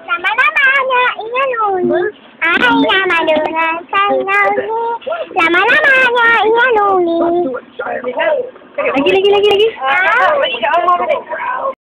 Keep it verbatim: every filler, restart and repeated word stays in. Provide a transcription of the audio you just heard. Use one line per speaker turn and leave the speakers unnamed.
Lama-lamanya ia nuni. Ay, lama dengan saya ni. Lama-lamanya ia nuni.
Lagi, lagi, lagi, lagi.
Ah.